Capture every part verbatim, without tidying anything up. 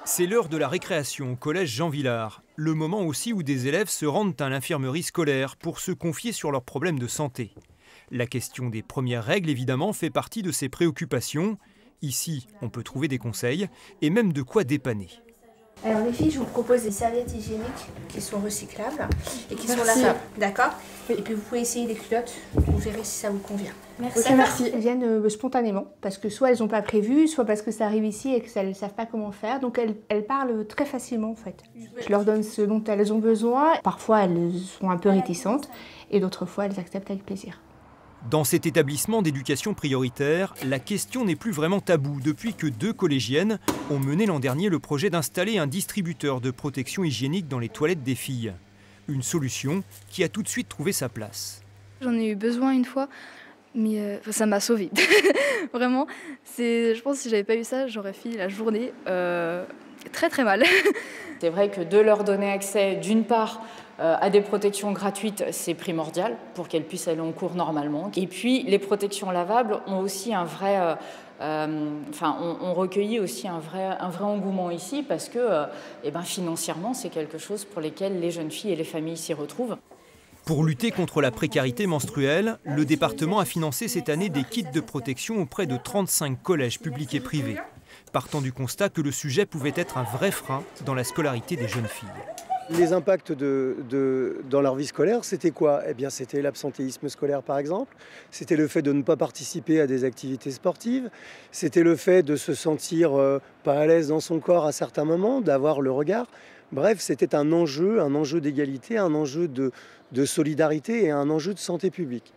C'est l'heure de la récréation au collège Jean Villard, le moment aussi où des élèves se rendent à l'infirmerie scolaire pour se confier sur leurs problèmes de santé. La question des premières règles, évidemment, fait partie de ces préoccupations. Ici, on peut trouver des conseils et même de quoi dépanner. Alors les filles, je vous propose des serviettes hygiéniques qui sont recyclables et qui Merci. sont lavables, d'accord? Et puis vous pouvez essayer les culottes, vous verrez si ça vous convient. Merci. Okay, merci. Elles viennent euh, spontanément, parce que soit elles n'ont pas prévu, soit parce que ça arrive ici et qu'elles ne savent pas comment faire. Donc elles, elles parlent très facilement en fait. Je leur donne ce dont elles ont besoin. Parfois elles sont un peu réticentes et d'autres fois elles acceptent avec plaisir. Dans cet établissement d'éducation prioritaire, la question n'est plus vraiment taboue depuis que deux collégiennes ont mené l'an dernier le projet d'installer un distributeur de protection hygiénique dans les toilettes des filles. Une solution qui a tout de suite trouvé sa place. J'en ai eu besoin une fois, mais euh, ça m'a sauvée. Vraiment, je pense que si j'avais pas eu ça, j'aurais fini la journée euh, très très mal. C'est vrai que de leur donner accès, d'une part, euh, à des protections gratuites, c'est primordial pour qu'elles puissent aller en cours normalement. Et puis, les protections lavables ont aussi un vrai... Euh, euh, enfin, on, on recueillit aussi un vrai, un vrai engouement ici parce que euh, eh ben, financièrement, c'est quelque chose pour lesquels les jeunes filles et les familles s'y retrouvent. Pour lutter contre la précarité menstruelle, le département a financé cette année des kits de protection auprès de trente-cinq collèges publics et privés, partant du constat que le sujet pouvait être un vrai frein dans la scolarité des jeunes filles. Les impacts de, de, dans leur vie scolaire, c'était quoi? Eh bien, c'était l'absentéisme scolaire, par exemple. C'était le fait de ne pas participer à des activités sportives. C'était le fait de se sentir euh, pas à l'aise dans son corps à certains moments, d'avoir le regard. Bref, c'était un enjeu, un enjeu d'égalité, un enjeu de, de solidarité et un enjeu de santé publique.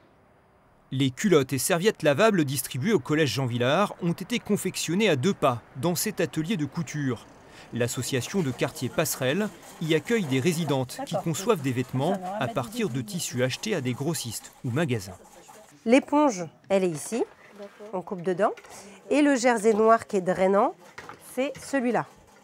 Les culottes et serviettes lavables distribuées au collège Jean Villard ont été confectionnées à deux pas dans cet atelier de couture. L'association de quartier Passerelle y accueille des résidentes qui conçoivent des vêtements à partir de tissus achetés à des grossistes ou magasins. L'éponge, elle est ici, on coupe dedans. Et le jersey noir qui est drainant, c'est celui-là.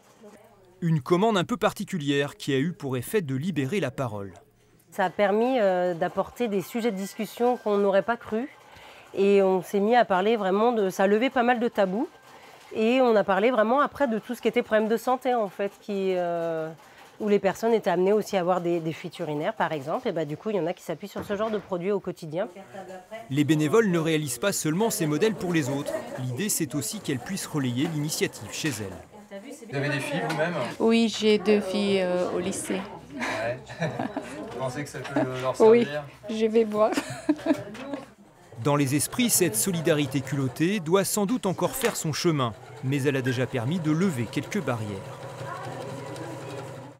Une commande un peu particulière qui a eu pour effet de libérer la parole. Ça a permis euh, d'apporter des sujets de discussion qu'on n'aurait pas cru. Et on s'est mis à parler vraiment de... Ça a levé pas mal de tabous. Et on a parlé vraiment après de tout ce qui était problème de santé, en fait, qui, euh, où les personnes étaient amenées aussi à avoir des, des fuites urinaires, par exemple. Et bah, du coup, il y en a qui s'appuient sur ce genre de produits au quotidien. Les bénévoles ne réalisent pas seulement ces modèles pour les autres. L'idée, c'est aussi qu'elles puissent relayer l'initiative chez elles. Vous avez des filles vous-même? Oui, j'ai deux filles euh, au lycée. Ouais. Vous pensez que ça peut leur servir? Oui, je vais voir. Dans les esprits, cette solidarité culottée doit sans doute encore faire son chemin, mais elle a déjà permis de lever quelques barrières.